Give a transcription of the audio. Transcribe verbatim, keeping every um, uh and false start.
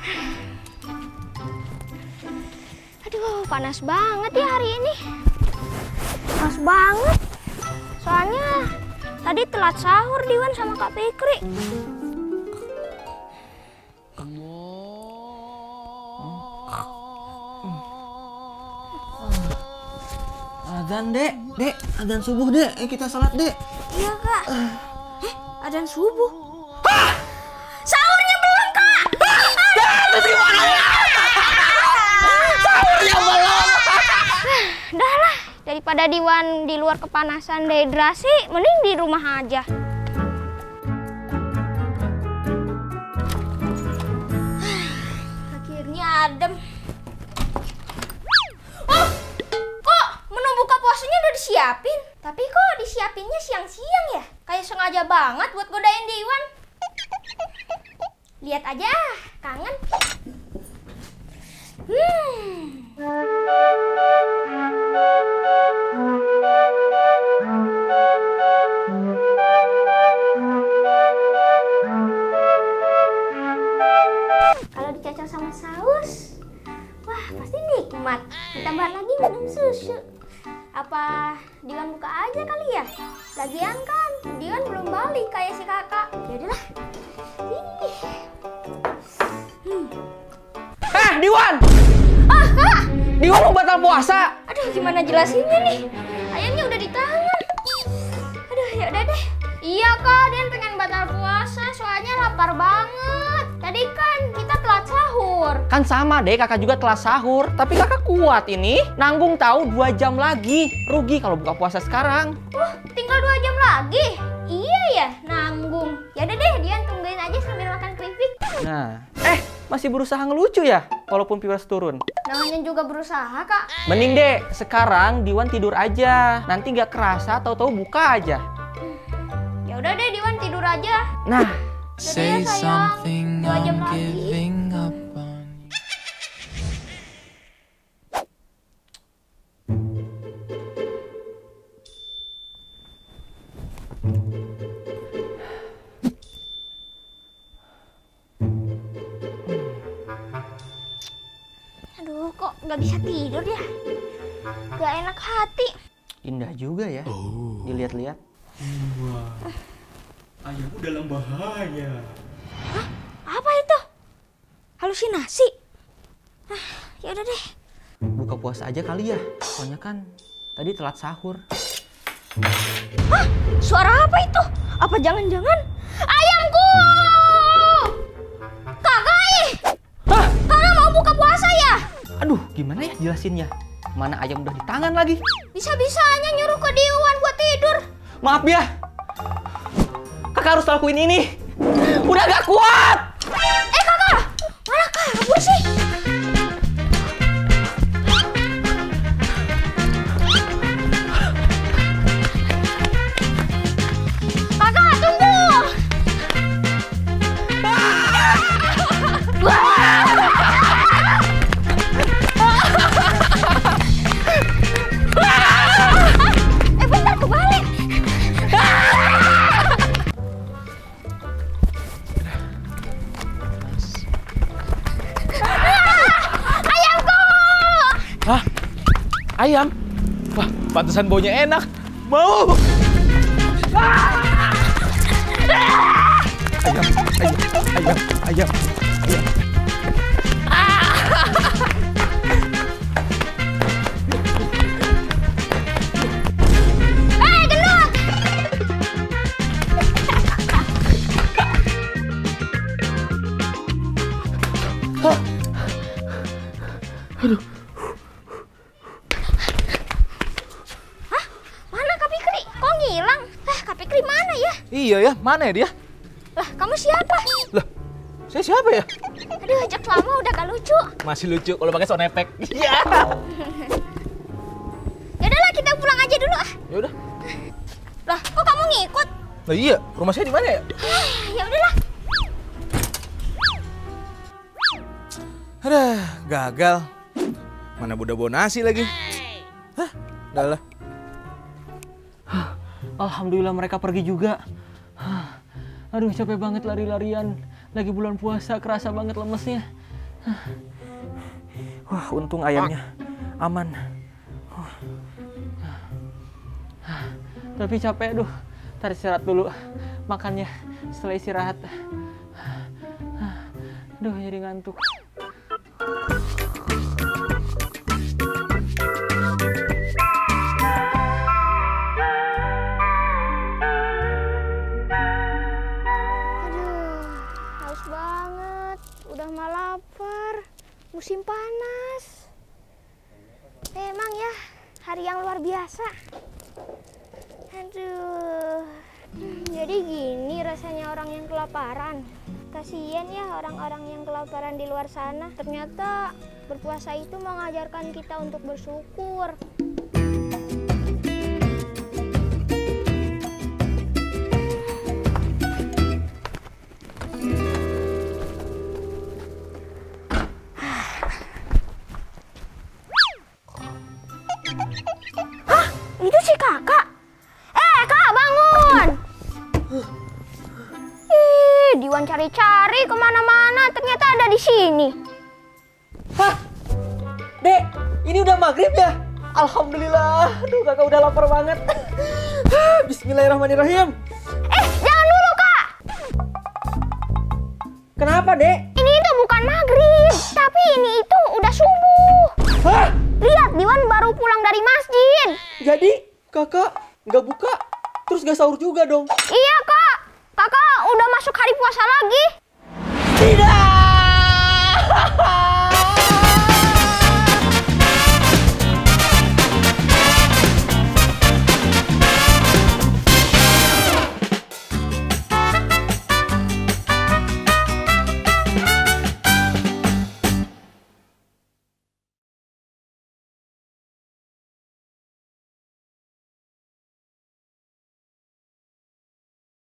Aduh, panas banget ya hari ini. Panas banget. Soalnya tadi telat sahur Diwan sama Kak Fikri. Adzan, Dek. Dek, adzan subuh, Dek. Eh, kita salat, Dek. Iya, Kak. Eh, adzan subuh. Hah? Sahurnya belum, Kak. Terus gimana ya? Sahurnya belum. Dah lah, daripada Diwan di luar kepanasan dehidrasi, mending di rumah aja. Akhirnya adem. Oh, kok menu buka puasanya udah disiapin? Tapi kok disiapinnya siang-siang ya? Kayak sengaja banget buat godain Diwan. Lihat aja, kangen. Hmm. Kalau dicocol sama saus, wah pasti nikmat. Ditambah lagi minum susu. Apa Diwan buka aja kali ya? Lagian kan Diwan belum balik kayak si kakak. Yaudahlah. Hmm. Eh, Diwan! Ah, Kak! Diwan mau batal puasa. Aduh, gimana jelasinnya nih? Ayamnya udah di tangan. Aduh, ya udah deh. Iya, Kak, Dian pengen batal puasa, soalnya lapar banget. Tadi kan kita telat sahur. Kan sama deh, kakak juga telah sahur. Tapi kakak kuat ini. Nanggung tahu dua jam lagi. Rugi kalau buka puasa sekarang. Wah, tinggal dua jam lagi. Iya ya, nanggung. Ya udah deh, Dian tungguin aja sambil makan keripik. Nah, eh masih berusaha ngelucu ya? Walaupun viewers turun. Namanya juga berusaha, Kak. Mending deh, sekarang Diwan tidur aja. Nanti nggak kerasa, tahu-tahu buka aja. Ya udah deh, Diwan tidur aja. Nah, say something, I'm giving up on you. Aduh, kok nggak bisa tidur ya? Gak enak hati. indah juga ya. Oh. Dilihat-lihat. Wah. Ayahmu dalam bahaya. Hah? Apa itu? Halusinasi? Ah, ya udah deh. Buka puasa aja kali ya. Soalnya kan tadi telat sahur. Hah? Suara apa itu? Apa jangan-jangan ayamku? Kakak! Hah? Kakak mau buka puasa ya? Aduh, gimana ya jelasinnya? Mana ayam udah di tangan lagi? Bisa-bisanya nyuruh ke Diwan buat tidur. Maaf ya. Kakak harus lakuin ini. Udah gak kuat. Eh kakak, malah kabur sih. Kakak, tunggu. Eh bentar, kebalik. Hah? Ayam? Wah, pantesan baunya enak. Mau! Ayam, ayam, ayam, ayam, ayam. Eh, gendut! Aduh. Hah? Mana Kak Fikri? Kok ngilang? Eh, Kak Fikri mana ya? Iya ya, mana ya dia? Lah, kamu siapa? Lah, saya siapa ya? Aduh, ajak lama udah gak lucu. Masih lucu kalau pakai sound effect. Iya. Yaudahlah, kita pulang aja dulu ah. Ya udah. Lah, kok kamu ngikut? Nah iya, rumah saya di mana ya? Ya udahlah. Aduh, gagal. Mana Bunda bawa nasi lagi? Hah? Udah lah. Alhamdulillah mereka pergi juga. Aduh, capek banget lari-larian. Lagi bulan puasa, kerasa banget lemesnya. Wah, untung ayamnya aman. Tapi capek, aduh. Ntar istirahat dulu. Makannya setelah istirahat. Aduh, jadi ngantuk. Musim panas. Emang ya, hari yang luar biasa. Aduh. Hmm, jadi gini rasanya orang yang kelaparan. Kasian ya orang-orang yang kelaparan di luar sana. Ternyata berpuasa itu mengajarkan kita untuk bersyukur. Itu si kakak. Eh, kak, bangun. Ih, Diwan cari-cari kemana-mana, ternyata ada di sini. Hah? Dek, ini udah maghrib ya? Alhamdulillah. Aduh, kakak udah lapar banget. Bismillahirrahmanirrahim. Eh, jangan dulu, kak. Kenapa, Dek? Ini itu bukan maghrib, tapi ini itu udah subuh. Hah? Lihat, Diwan baru pulang dari masjid. Jadi, kakak nggak buka, terus nggak sahur juga dong? Iya, kak. Kakak udah masuk hari puasa lagi. Tidak!